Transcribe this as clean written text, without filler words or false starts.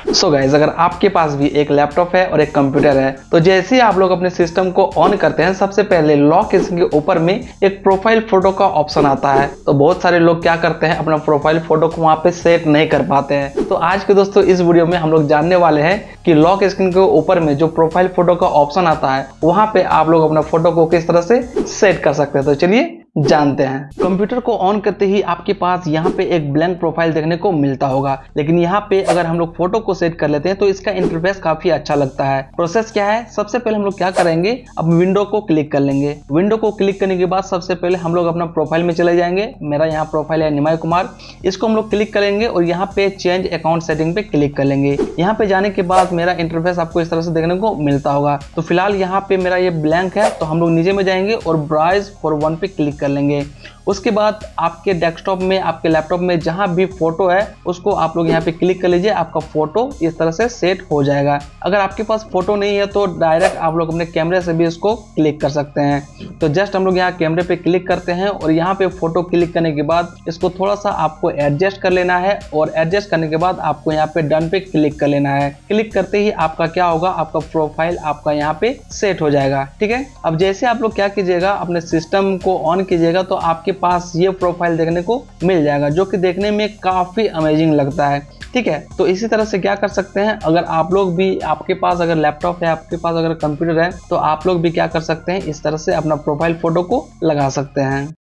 So guys, अगर आपके पास भी एक लैपटॉप है और एक कंप्यूटर है तो जैसे ही आप लोग अपने सिस्टम को ऑन करते हैं सबसे पहले लॉक स्क्रीन के ऊपर में एक प्रोफाइल फोटो का ऑप्शन आता है। तो बहुत सारे लोग क्या करते हैं, अपना प्रोफाइल फोटो को वहां पे सेट नहीं कर पाते हैं। तो आज के दोस्तों इस वीडियो में हम लोग जानने वाले हैं कि लॉक स्क्रीन के ऊपर में जो प्रोफाइल फोटो का ऑप्शन आता है वहां पे आप लोग अपना फोटो को किस तरह से सेट कर सकते हैं। तो चलिए जानते हैं। कंप्यूटर को ऑन करते ही आपके पास यहाँ पे एक ब्लैंक प्रोफाइल देखने को मिलता होगा, लेकिन यहाँ पे अगर हम लोग फोटो को सेट कर लेते हैं तो इसका इंटरफेस काफी अच्छा लगता है। प्रोसेस क्या है, सबसे पहले हम लोग क्या करेंगे, अब विंडो को क्लिक कर लेंगे। विंडो को क्लिक करने के बाद सबसे पहले हम लोग अपना प्रोफाइल में चले जाएंगे। मेरा यहाँ प्रोफाइल है निमाय कुमार, इसको हम लोग क्लिक करेंगे और यहाँ पे चेंज अकाउंट सेटिंग पे क्लिक कर लेंगे। यहाँ पे जाने के बाद मेरा इंटरफेस आपको इस तरह से देखने को मिलता होगा। तो फिलहाल यहाँ पे मेरा ये ब्लैंक है, तो हम लोग नीचे में जाएंगे और ब्राउज फॉर वन पे क्लिक कर लेंगे। उसके बाद आपके डेस्कटॉप में, आपके लैपटॉप में जहां भी फोटो है उसको आप लोग यहाँ पे क्लिक कर लीजिए। आपका फोटो इस तरह से सेट हो जाएगा। अगर आपके पास फोटो नहीं है तो डायरेक्ट आप लोग अपने कैमरे से भी इसको क्लिक कर सकते हैं। तो जस्ट हम लोग यहाँ कैमरे पे क्लिक करते हैं और यहाँ पे फोटो क्लिक करने के बाद इसको थोड़ा सा आपको एडजस्ट कर लेना है और एडजस्ट करने के बाद आपको यहाँ पे डन पे क्लिक कर लेना है। क्लिक करते ही आपका क्या होगा, आपका प्रोफाइल आपका यहाँ पे सेट हो जाएगा। ठीक है, अब जैसे आप लोग क्या कीजिएगा, अपने सिस्टम को ऑन कीजिएगा तो आपके पास ये प्रोफाइल देखने को मिल जाएगा, जो कि देखने में काफी अमेजिंग लगता है। ठीक है, तो इसी तरह से क्या कर सकते हैं, अगर आप लोग भी, आपके पास अगर लैपटॉप है, आपके पास अगर कंप्यूटर है तो आप लोग भी क्या कर सकते हैं, इस तरह से अपना प्रोफाइल फोटो को लगा सकते हैं।